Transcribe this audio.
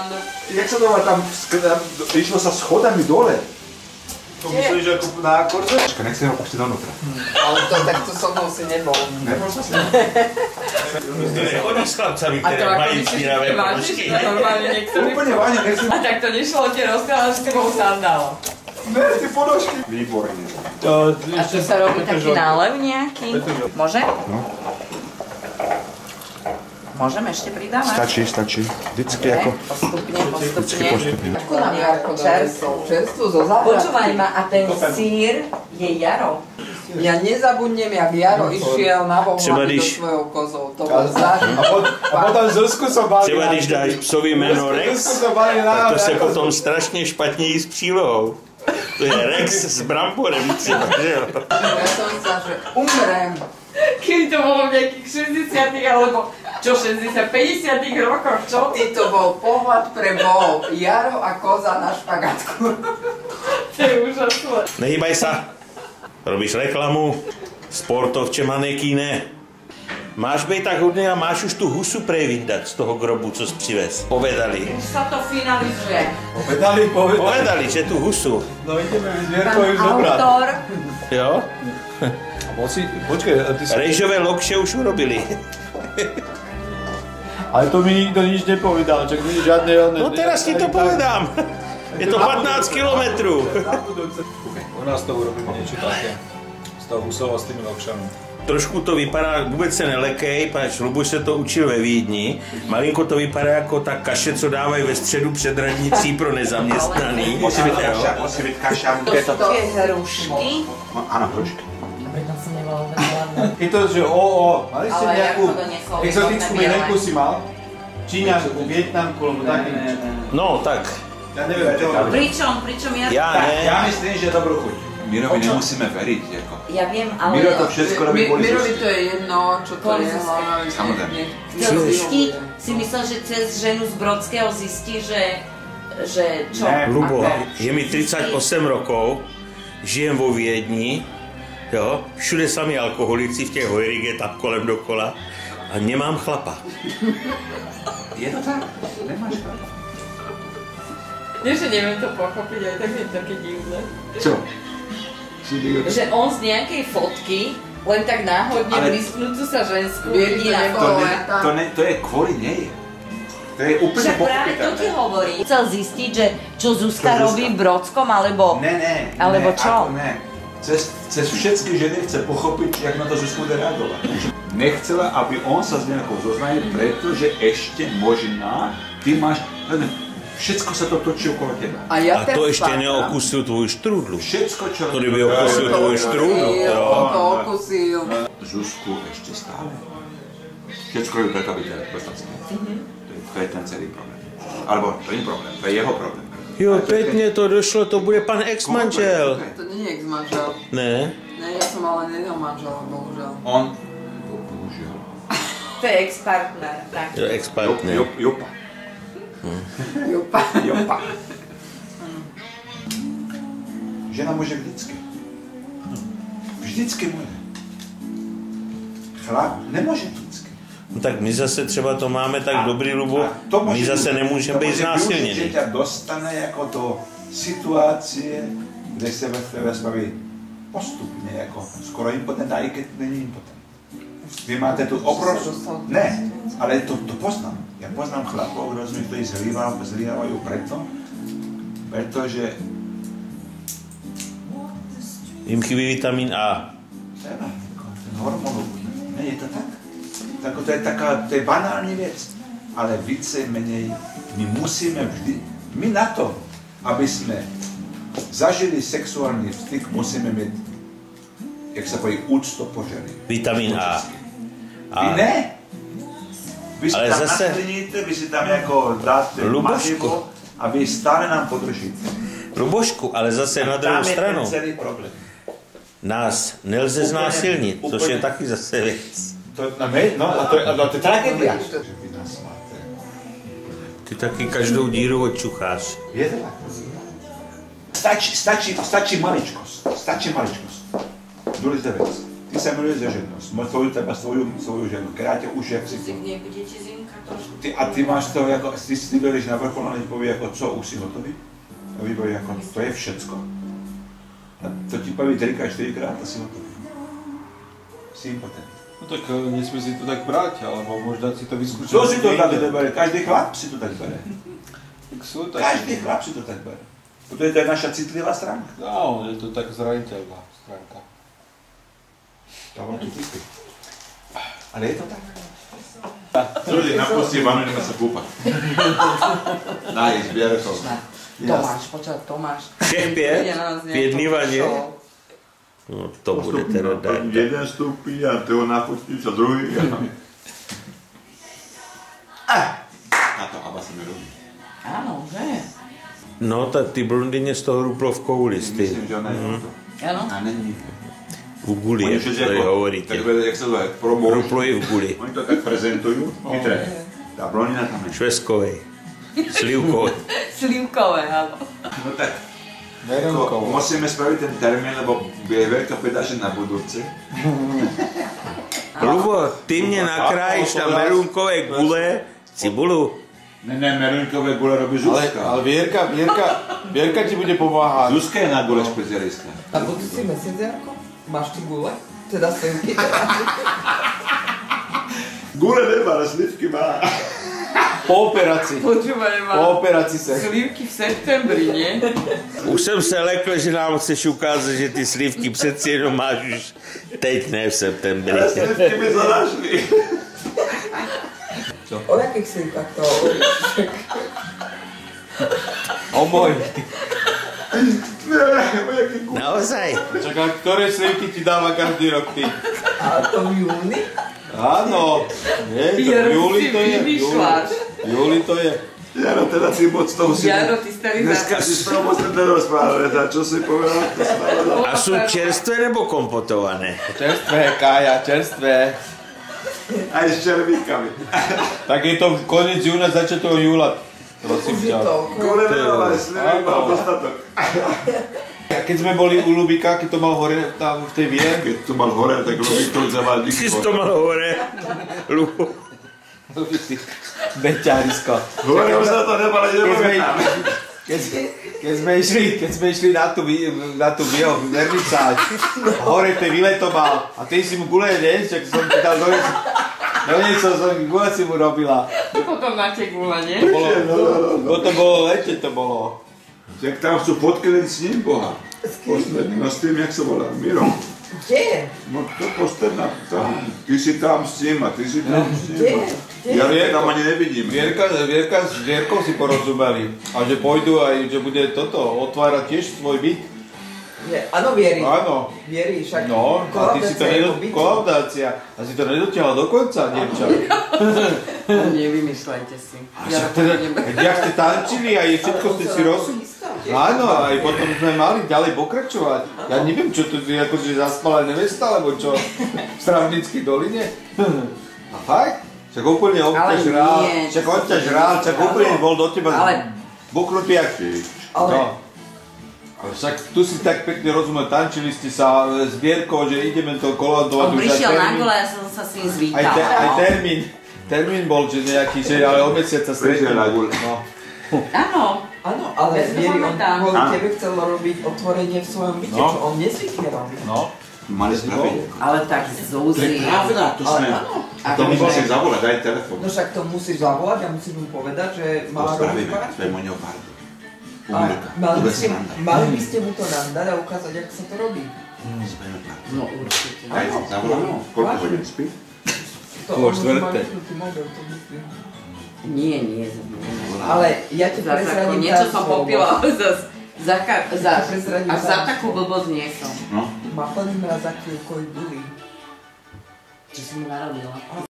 Áno. Jak sa to má tam, išlo sa schodami dole. To myslíš, že ako na akorde? Nech si ho pustiť donútra. Ale to takto so mnou si nebol. Nebol som si. Nechodí s chlapcami, ktoré majú špinavé ponožky. Normálne niekto Úplne vážne, nech si... A tak to nešlo ti rozkladať s tebou sandál. Ne, tie ponožky. Výborne. A čo sa robí taký nálev nejaký? Môže? No. Môžem ešte pridávať? Stačí. Vždycky ako... Postupne. Ako nám Jarko čerstvu zo záhrady. Počúvaj ma, a ten sír je Jaro. Ja nezabudnem, jak Jaro išiel na vohľady do svojou kozou. To bol zážitok. A potom Zuzku som bali... Třeba když dáš psovi jméno Rex, tak to se potom strašně špatně jí s přílohou. To je Rex s bramborem třeba, že jo? Ja som sa, že umrem. Keby to bolo v nejakých 60 alebo čo, 50 rokoch, čo? I to bol pohľad pre Bohov. Jaro a koza na špagatku. To je úžasné. Nehýbaj sa. Robíš reklamu, sportovče manekíne. Máš být tak hodný a máš už tu husu prejvydať z toho grobu, co jsi přivez. Povedali. Už sa to finalizuje. Povedali, že tu husu. No ideme Vierko už dobrať. Autor. Jo? Počkej, a ty si... Rejžové lokše už urobili. Ale to mi nikto nič nepovedal, čak nie žiadne... No teraz ti to povedám. Je to 15 kilometrů. U nás to urobíme niečo také. Z toho Husova s tými lokšami. Trošku to vypadá, vůbec se nelekej, pač Luboš se to učil ve Vídni. Malinko to vypadá jako ta kaše, co dávají ve středu před radnicí pro nezaměstnaný. Musí byť kaša. To sú tie hrušky. Áno, hrušky. Preto som nebola veľa. Je to, že mali ste nejakú exotickú milenku si mal? Číňašku, Vietnamku, alebo taký niečo? No, tak. Ja neviem, čo to Pričom ja... Ja myslím, že dobrú chuť. Mirovi nemusíme veriť, ako. Ja viem, ale... Miro to všetko robí kvôli Mirovi to je jedno, čo to je. Samozrejme. Chcel zistiť, si myslel, že cez ženu z Brodského zistí, že čo? Lubo, je mi 38 rokov, žijem vo Viedni, jo, všude sami alkoholici v těch hojrige tam kolem dokola a nemám chlapa. Je to tak? Nemáš chlapa? Nie, že neviem to pochopiť, aj tak je to také divné. Čo? Že on z nejakej fotky len tak náhodne blisknúcu sa ženskú vidí na kole. To je kvôli nej. To je úplne však práve to ti hovorí. Chcel zistiť, že čo Zuzka robí v Brodskom, alebo... Alebo čo? Ne. Cez všetky ženy chce pochopiť, jak na to Zuzku bude reagovať. Nechcela, aby on sa s nejakou zoznamil, pretože ešte možná ty máš... Všetko sa to točí okolo teba. A to ešte neokusil tvoju štrúdlu. Všetko, čo... Ktorý by okusil tvoju štrúdlu. On to okusil. Zuzku ešte stále. Všetko robí preto, aby teda prostacké. To je ten celý problém. Alebo to nie je problém, to je jeho problém. Jo, pěkně to došlo, to bude pan ex-manžel. To nie je ex-manžel. Ne? Ne, ja som ale nedal manžela, bohužiaľ. On... Bohužiaľ. To je ex-partner, tak. Jo, ex-partner. Jopa. Jopa. Žena môže vždycky. Vždycky môže. Chlap nemôže vždycky. No tak my zase třeba to máme tak dobrý, Lubo, my zase nemůžeme být znásilněni. To môže využiť, že ťa dostane ako do situácie, kde sa ve staví postupne, ako skoro impotent, aj keď není impotent. Vy máte tu obrovskú... Ne, ale to poznám. Ja poznám chlapov, ktorí zlyhávajú pretože... Im chybí vitamín A. Ten hormón, ne, je to tak. To je banálna vec, ale více menej my musíme vždy, my na to, aby sme zažili sexuálny styk, musíme mať, jak sa povie, úctopožary. Vitamín A. Vy ne? Vy si ale tam zase... naskliníte, vy si tam jako dáte maživo a vy stále nám podržíte. Lubošku, ale zase na druhou stranu. Tam je ten celý problém. Nás nelze znásilnit, což je taky zase věc. To je tragédia. Ty taky každou díru odčucháš. Je to tak. Stačí maličkosť. Dôležitá vec. Ty sa miluješ za ženou, svoju ženu, která tě už jak si... Bude ti zimka trošku. A ty máš to jako, ty bereš na vrchol a povie jako co, už si hotový? A vy povie jako, to je všecko. A to ti poví 3x, 4x a si hotový. Si impotent. No tak nesmie si to tak brať, alebo možno si to vyskúšať. Kto si to tak bere? Každý chlap si to tak bere. Tak sú tak. Každý chlap si to tak bere. Protože to je naša citlivá stránka. No, je to tak zraniteľná stránka. To vám tu typy. Ale je to tak. Ľudí, napustí vanu, ideme sa kúpať. Nájsť, biere to. Tomáš, počkaj, Tomáš. Všech 5? 5 dní vaně? No to bude teda dát. Jeden stupí a toho napustí sa druhý. Na to Abba sa mi robí. Áno, že? No, tak ty blondyně z toho ruplovkou listy. Myslím, že ona je to. Áno. A není. V guli, jak to tady hovoríte. Tak jak sa to je, promo. Ruploji v guli. Oni to tak prezentujú. Chytré. Tá blondina tam je. Šveskovej. Slivkovej. Slivkové, áno. No tak. Musíme spraviť ten termín, lebo je veľká pedáže na budúce. Lubo, ty mě nakrájíš na merunkové gule cibulu. Ne, merunkové gule robí Zuzka. Ale Vierka ti bude pomáhať. Zuzka je na gule špecialistka. A budúci mesiac, Jarko? Máš ty gule? Teda slivky? Gule nemá, ale slivky má. Po operácii. Počúvaj ma. Po operácii sa. Slivky v septembri, nie? Už jsem se lekl, že nám chceš ukázat, že ty slivky přeci jenom máš už teď, ne v septembri. Ale slivky mi zalašli. O jakých slivkách to hovoríš? O môj. Naozaj? Čaká, ktoré slivky ti dáva každý rok ty? A to v júni? Áno. Nie, to v júli to je. Júli to je. Jaro, teda si moc toho si... Jaro, ty starý Dneska si z toho moc nerozprávali, tá čo si povedal, to stále. A jsou čerstvé nebo kompotované? Čerstvé, Kája, čerstvé. Aj s červíkami. Tak je to koniec júna, začiatok júla. Prosím ťa. Gule nemá, ale slivy má dostatok. A keď sme boli u Lubika, keď to mal hore tam v tej Vierke. Keď to mal hore, tak Lubik to zaval Ty jsi to mal hore, Lubo. Beťarisko. Hore už sa to nemalo, nepamätám. Keď sme išli na tú vernisáž, hore v tej vile to mal. A ty si mu gule než, tak som ti dal doniesol som gule si mu robila. Potom máte gule, nie? To bolo lete, to bolo. Jak tam chcú podkeliť s ním Boha. Posledný, no s tým, jak sa volá, Miro. Kde? No to posledná, tam. Ty si tam s ním a ty si tam s ním. Ja tam ani nevidím. Vierka s Vierkou si porozumeli. A že pôjdu aj, že bude toto, otvárať tiež svoj byt. Áno, Vieri. Áno. Vieri, však No, a ty si to kolaudácia. A si to nedotiahla do konca, dievča. Nevymýšľajte si. Jak ste tančili a všetko ste si Áno, aj potom sme mali ďalej pokračovať. Ja neviem, čo tu je, akože zaspala nevesta, alebo čo? V Stravnickej doline? A fakt? Však úplne on ťa žrál. Však on ťa žrál, však úplne bol do teba buknutý jak ty. Ale však tu si tak pekne rozumel, tančili ste sa s Vierkou, že ideme to kolaudovať. On prišiel na gole a som sa s ním zvítal. Aj termín bol, že nejaký, že ale o mesiac sa stretli. Áno, ale Vieri, on kvôli tebe chcel robiť otvorenie v svojom byte, čo on nezvykne robiť. No, mali spraviť. Ale tak Zuzi. To je pravda, to sme. A to musím zavolať, daj telefón. No však to musíš zavolať a musím mu povedať, že má robiť pár. To je môj neopárdo. Mali by ste mu to nandať a ukázať, jak sa to robí. No určite. Zavolám, koľko hodín spí? Pol štvrté. Nie. Ale ja ti prezradím niečo som popila až za takú blbosť nie som. No. Má plný mrazák, koľko byli. Čo som mu narobila.